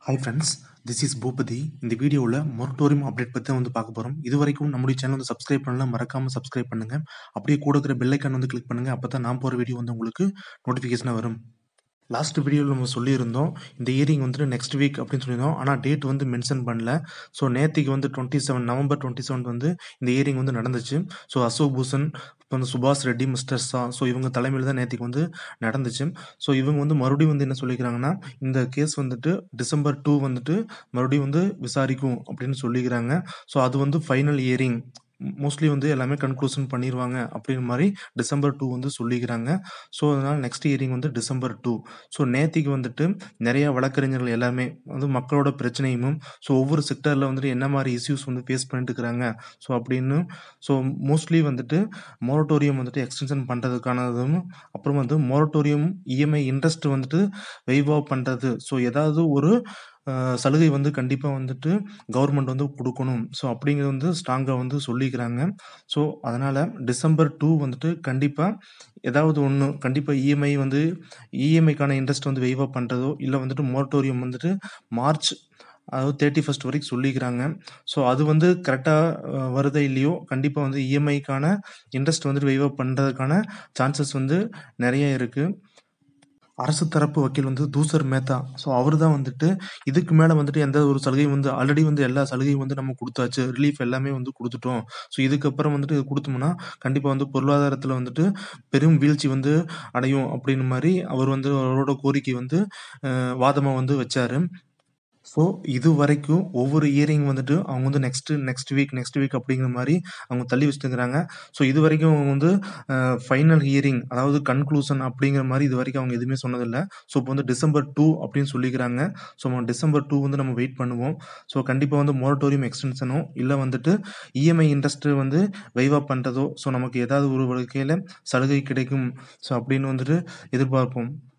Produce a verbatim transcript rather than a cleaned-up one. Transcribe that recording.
Hi friends, this is Boopathi. இந்த வீடியோவில் moratorium update பற்றி வந்து பார்க்க போகிறோம். இது வரைக்கும் நம்முடைய சேனல் வந்து சப்ஸ்கிரைப் பண்ணலாம், மறக்காமல் சப்ஸ்கிரைப் பண்ணுங்கள். அப்படியே கூட இருக்கிற பெல் ஐக்கான் வந்து கிளிக் பண்ணுங்கள். அப்போ தான் நான் போகிற வீடியோ வந்து உங்களுக்கு நோட்டிஃபிகேஷனாக வரும். லாஸ்ட் வீடியோவில் நம்ம சொல்லியிருந்தோம் இந்த இயரிங் வந்துட்டு நெக்ஸ்ட் வீக் அப்படின்னு சொல்லியிருந்தோம். ஆனால் டேட் வந்து மென்ஷன் பண்ணல. ஸோ நேற்றுக்கு வந்து twenty seven November twenty seventh வந்து இந்த இயரிங் வந்து நடந்துச்சு. ஸோ அசோக் பூஷன், இப்போ வந்து சுபாஷ் ரெட்டி, மிஸ்டர் ஷா, ஸோ இவங்க தலைமையில் தான் நேற்றுக்கு வந்து நடந்துச்சு. ஸோ இவங்க வந்து மறுபடியும் வந்து என்ன சொல்லிக்கிறாங்கன்னா, இந்த கேஸ் வந்துட்டு டிசம்பர் டூ வந்துட்டு மறுபடியும் வந்து விசாரிக்கும் அப்படின்னு சொல்லிக்கிறாங்க. ஸோ அது வந்து ஃபைனல் இயரிங் மோஸ்ட்லி வந்து எல்லாமே கன்க்ளூஷன் பண்ணிடுவாங்க அப்படிங்கிற மாதிரி டிசம்பர் டூ வந்து சொல்லிக்கிறாங்க. ஸோ அதனால் நெக்ஸ்ட் இயரிங் வந்து டிசம்பர் டூ. ஸோ நேத்திக்கு வந்துட்டு நிறைய வழக்கறிஞர்கள் எல்லாமே வந்து மக்களோட பிரச்சனையும், ஸோ ஒவ்வொரு செக்டரில் வந்துட்டு என்ன மாதிரி இஷ்யூஸ் வந்து ஃபேஸ் பண்ணிட்டு இருக்கிறாங்க ஸோ அப்படின்னு, ஸோ மோஸ்ட்லி வந்துட்டு மொரட்டோரியம் வந்துட்டு எக்ஸ்டென்ஷன் பண்ணுறதுக்கானதும், அப்புறம் வந்து மொரட்டோரியம் இஎம்ஐ இன்ட்ரெஸ்ட் வந்துட்டு வெய்வ் ஆஃப் பண்ணுறது, ஸோ ஏதாவது ஒரு அஹ், சலுகை வந்து கண்டிப்பாக வந்துட்டு கவர்மெண்ட் வந்து கொடுக்கணும். ஸோ அப்படிங்கிறது வந்து ஸ்ட்ராங்காக வந்து சொல்லிக்கிறாங்க. ஸோ அதனால் டிசம்பர் டூ வந்துட்டு கண்டிப்பாக ஏதாவது ஒன்று கண்டிப்பாக இஎம்ஐ வந்து இஎம்ஐக்கான இன்ட்ரெஸ்ட் வந்து வெய்வ் ஆஃப் பண்ணுறதோ, இல்லை வந்துட்டு மொரட்டோரியம் வந்துட்டு மார்ச் அதாவது தேர்ட்டி ஃபர்ஸ்ட் வரைக்கும் சொல்லிக்கிறாங்க. ஸோ அது வந்து கரெக்டாக வருதா இல்லையோ, கண்டிப்பாக வந்து இஎம்ஐக்கான இன்ட்ரெஸ்ட் வந்துட்டு வெய்வ் ஆஃப் பண்ணுறதுக்கான சான்சஸ் வந்து நிறைய இருக்குது. அரசு தரப்பு வக்கீல் வந்து தூசர் மேத்தா, ஸோ அவர் தான் வந்துட்டு இதுக்கு மேலே வந்துட்டு எந்த ஒரு சலுகையும் வந்து ஆல்ரெடி வந்து எல்லா சலுகையும் வந்து நம்ம கொடுத்தாச்சு, ரிலீஃப் எல்லாமே வந்து கொடுத்துட்டோம். ஸோ இதுக்கப்புறம் வந்துட்டு இது கொடுத்தோம்னா கண்டிப்பாக வந்து பொருளாதாரத்தில் வந்துட்டு பெரும் வீழ்ச்சி வந்து அடையும் அப்படின்னு மாதிரி அவர் வந்து அவரோட கோரிக்கை வந்து வாதமாக வந்து வச்சாரு. ஸோ இது வரைக்கும் ஒவ்வொரு இயரிங் வந்துட்டு அவங்க வந்து next next week next week அப்படிங்கிற மாதிரி அவங்க தள்ளி வச்சுருக்கிறாங்க. ஸோ இது வரைக்கும் அவங்க வந்து ஃபைனல் ஹியரிங் அதாவது கன்க்ளூஷன் அப்படிங்கிற மாதிரி இது வரைக்கும் அவங்க எதுவுமே சொன்னதில்லை. ஸோ இப்போ வந்து டிசம்பர் டூ அப்படின்னு சொல்லிக்கிறாங்க. ஸோ நம்ம டிசம்பர் டூ வந்து நம்ம வெயிட் பண்ணுவோம். ஸோ கண்டிப்பாக வந்து மொரட்டோரியம் எக்ஸ்டென்ஷனோ இல்லை வந்துட்டு இஎம்ஐ இன்ட்ரெஸ்ட் வந்து வைவ் ஆஃப் பண்ணுறதோ, ஸோ நமக்கு ஏதாவது ஒரு வகையில் சலுகை கிடைக்கும் ஸோ அப்படின்னு வந்துட்டு எதிர்பார்ப்போம்.